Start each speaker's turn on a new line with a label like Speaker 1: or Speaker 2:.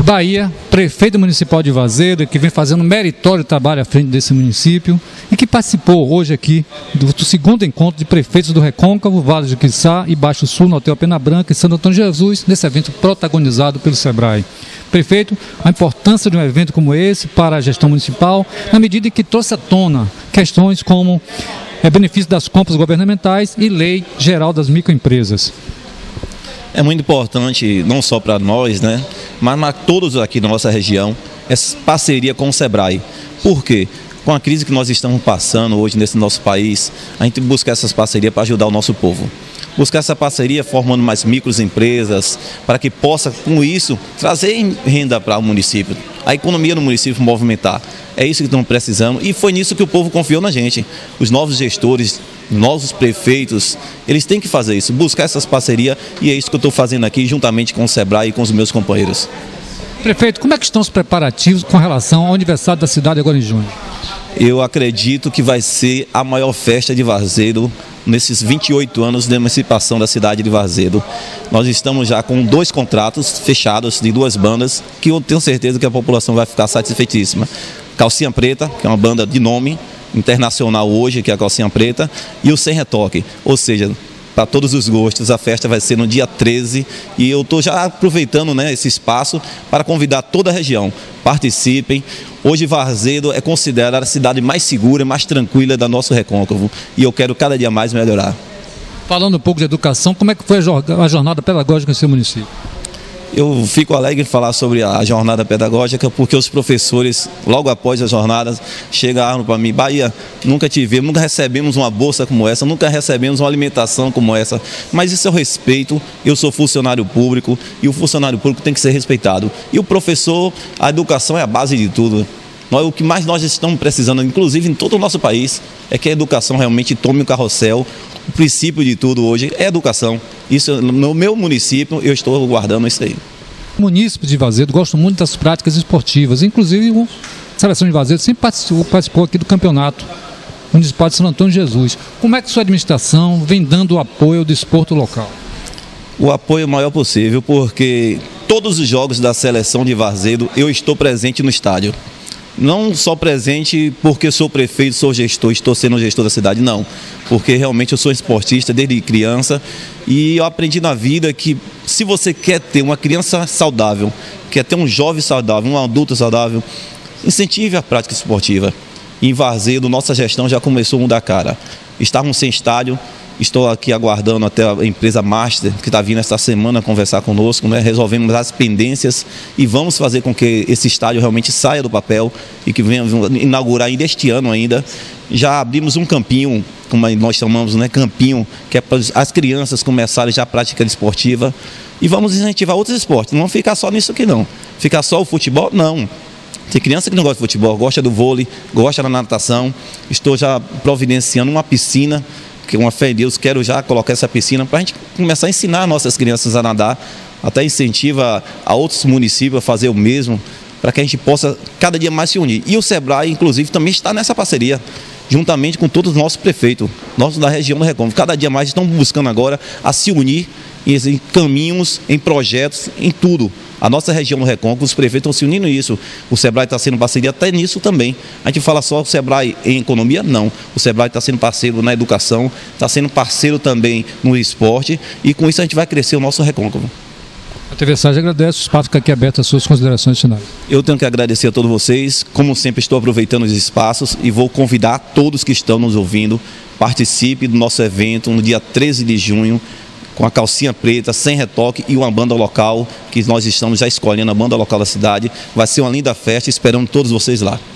Speaker 1: Bahia, prefeito municipal de Varzedo, que vem fazendo um meritório trabalho à frente desse município e que participou hoje aqui do segundo encontro de prefeitos do Recôncavo, Vale do Quiçá e Baixo Sul, no Hotel Pena Branca e Santo Antônio de Jesus, nesse evento protagonizado pelo SEBRAE. Prefeito, a importância de um evento como esse para a gestão municipal, na medida em que trouxe à tona questões como benefício das compras governamentais e lei geral das microempresas.
Speaker 2: É muito importante, não só para nós, mas para todos aqui da nossa região, essa parceria com o SEBRAE. Por quê? Com a crise que nós estamos passando hoje nesse nosso país, a gente busca essas parcerias para ajudar o nosso povo. Buscar essa parceria formando mais microempresas, para que possa, com isso, trazer renda para o município, a economia do município movimentar. É isso que estamos precisando e foi nisso que o povo confiou na gente. Os novos gestores, novos prefeitos, eles têm que fazer isso, buscar essas parcerias e é isso que eu estou fazendo aqui juntamente com o SEBRAE e com os meus companheiros.
Speaker 1: Prefeito, como é que estão os preparativos com relação ao aniversário da cidade agora em junho?
Speaker 2: Eu acredito que vai ser a maior festa de Varzedo nesses 28 anos de emancipação da cidade de Varzedo. Nós estamos já com 2 contratos fechados de 2 bandas que eu tenho certeza que a população vai ficar satisfeitíssima. Calcinha Preta, que é uma banda de nome internacional hoje, que é a Calcinha Preta, e o Sem Retoque, ou seja, para todos os gostos, a festa vai ser no dia 13 e eu estou já aproveitando esse espaço para convidar toda a região. Participem. Hoje Varzedo é considerada a cidade mais segura e mais tranquila da nosso Recôncavo e eu quero cada dia mais melhorar.
Speaker 1: Falando um pouco de educação, como é que foi a jornada pedagógica no seu município?
Speaker 2: Eu fico alegre em falar sobre a jornada pedagógica porque os professores, logo após a jornada, chegaram para mim: Bahia, nunca te vimos, nunca recebemos uma bolsa como essa, nunca recebemos uma alimentação como essa. Mas isso é o respeito, eu sou funcionário público e o funcionário público tem que ser respeitado. E o professor, a educação é a base de tudo. O que mais nós estamos precisando, inclusive em todo o nosso país, é que a educação realmente tome o carrossel. O princípio de tudo hoje é educação. Isso, no meu município, eu estou guardando isso aí.
Speaker 1: O município de Varzedo gosta muito das práticas esportivas, inclusive a seleção de Varzedo sempre participou aqui do campeonato municipal de Santo Antônio de Jesus. Como é que sua administração vem dando o apoio ao desporto local?
Speaker 2: O apoio maior possível, porque todos os jogos da seleção de Varzedo eu estou presente no estádio. Não só presente porque sou prefeito, sou gestor, estou sendo gestor da cidade, não. Porque realmente eu sou esportista desde criança e eu aprendi na vida que se você quer ter uma criança saudável, quer ter um jovem saudável, um adulto saudável, incentive a prática esportiva. Em Varzedo, nossa gestão já começou a mudar a cara. Estávamos sem estádio. Estou aqui aguardando até a empresa Master, que está vindo esta semana conversar conosco, resolvemos as pendências e vamos fazer com que esse estádio realmente saia do papel e que venha inaugurar ainda este ano ainda. Já abrimos um campinho, como nós chamamos, campinho, que é para as crianças começarem já a prática esportiva e vamos incentivar outros esportes, não vamos ficar só nisso aqui não. Ficar só o futebol, não. Tem criança que não gosta de futebol, gosta do vôlei, gosta da natação. Estou já providenciando uma piscina, que uma fé em Deus, quero já colocar essa piscina para a gente começar a ensinar nossas crianças a nadar, até incentiva a outros municípios a fazer o mesmo, para que a gente possa cada dia mais se unir. E o SEBRAE, inclusive, também está nessa parceria, juntamente com todos os nossos prefeitos, nossos da região do Recôncavo. Cada dia mais estão buscando agora a se unir em caminhos, em projetos, em tudo. A nossa região do Recôncavo, os prefeitos estão se unindo nisso. O SEBRAE está sendo parceria até nisso também. A gente fala só o SEBRAE em economia? Não. O SEBRAE está sendo parceiro na educação, está sendo parceiro também no esporte e com isso a gente vai crescer o nosso Recôncavo.
Speaker 1: A TV Sage agradece, o espaço fica aqui aberto às suas considerações finais.
Speaker 2: Eu tenho que agradecer a todos vocês, como sempre estou aproveitando os espaços e vou convidar todos que estão nos ouvindo, participe do nosso evento no dia 13 de junho, com a Calcinha Preta, Sem Retoque e uma banda local, que nós estamos já escolhendo a banda local da cidade. Vai ser uma linda festa, esperando todos vocês lá.